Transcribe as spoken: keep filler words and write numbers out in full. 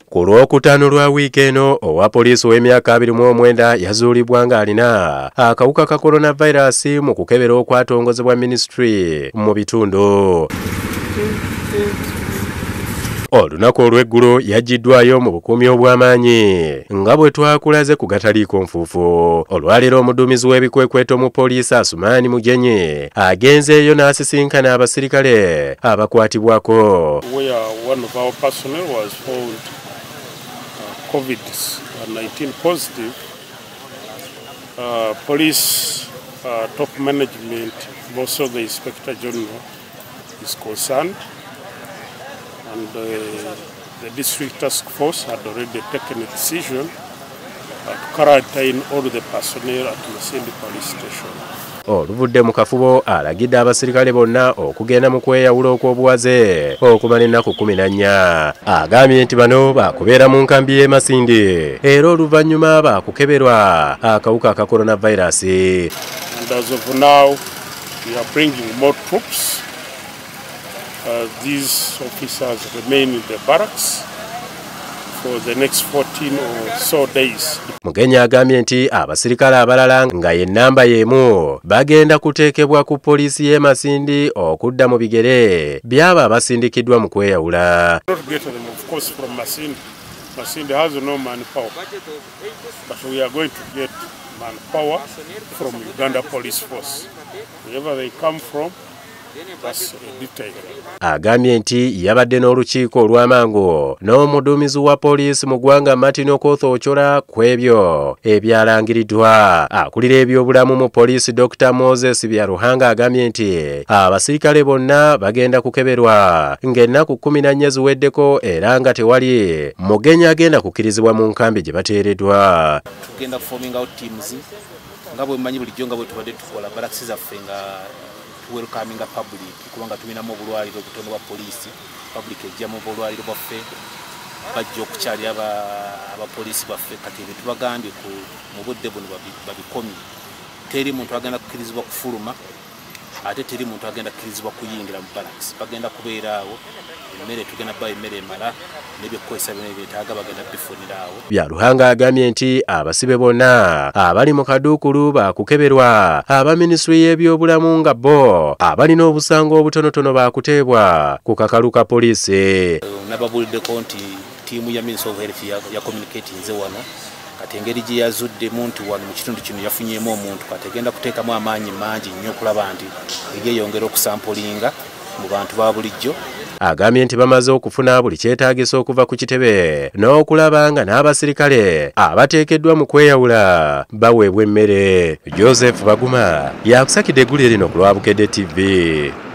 Ku Lwokutaano lwa wiiki eno owa poliisi ow'emyaka abiri mu mwenda yazuulibwa ng'alina akawuka ka coronavirus mu kukebera okwatongozebwa minisitule mu bitundu. Olunaku olw'eggulo yaggiddwayo mu bukuumi obw'amaanyi nga bwe twakulaze ku gataliiko nfuufu. Olwaleero omuduumizi w'ebikwekweto mu poliisi Asumaani Mujenyi agenzeeyo n'asisinkana abasirikale abakwatibwako. COVID nineteen positive, uh, police uh, top management, most of the Inspector General is concerned, and uh, the district task force had already taken a decision uh, to quarantine all the personnel at Masindi police station. Oluvudde mu kafubo alagidde abasirikale bonna okugenda mu kweyawula okw'obuwaze okumala ennaku kumi na nnya. Agambye nti bano baakubeera mu nkambi y'e Masindi era oluvannyuma baakukeberwa akawuka ka coronavirus. And as of now, we are bringing more troops. Uh, these officers remain in the barracks for the next fourteen or so days. Mugenyi agambye nti abasirikale abalala nga ye nnamba y'emu bagenda kuteekebwa ku poliisi y'e Masindi okudda mu bigere byaba abasindikiddwa mu kweyawula. Not get them, of course, from Masindi. Masindi has no manpower, but we are going to get manpower from Uganda Police Force. Wherever they come from, that's a detail. Agambye nti yabadde n'olukiiko olw'amangu n'omuduumizi wa poliisi mu ggwanga Martin Okoth Ochola ku ebyo ebyalangiriddwa. Akulira ebyobulamu mu poliisi Doctor Moses Byaruhanga agambye nti abasirikale bonna bagenda kukeberwa ng'ennaku kumi na nnya ziweddeko era nga tewali mugenyi agenda kukkirizibwa mu nkambi gye bateereddwa. Tugenda forming out teams nga bwe mmanyi bulijjo nga bwe tubadde tukola baraks zaffe nga welcoming public kubanga tulina mu bulwaliro obutono bwa poliisi public ejja mu bulwaliro bwaffe bajja okukyali aba abapoliisi baffe kati bye tubagambye ku mu budde buno babikomye. Teri muntu agenda kukkirizibwa kufuluma ate teri muntu agenda kukkirizibwa kuyingira mu barracks. Bagenda kubeera awo emmere tugenda bayo emmere emala n'ebyokukozesa bino ebyetaaga bagenda bifunira awo. Byaruhanga agambye nti abasibe bonna abali mu kaduukulu baakukeberwa aba minisitule y'ebyobulamu nga bo abalina obusango obutonotono baakuteebwa ku kakalu ka poliisi. Nababuliddeko nti ttiimu ya Ministry of Health ya communicatinze wano kati engeri gye yazuddemu nti wano mu kitundu kino yafunyeemu omuntu kati egenda kuteekamu amaanyi mangi nnyo okulaba nti egyeyongera okusampulinga mu bantu ba bulijjo. Agambye nti bamaze okufuna buli kyetaagisa okuva ku kitebe n'okulaba nga n'abasirikale abateekeddwa mu kweyawula baweebwa emmere. Joseph Baguma yakusakidde eggulu erino ku Lwabukedde T V.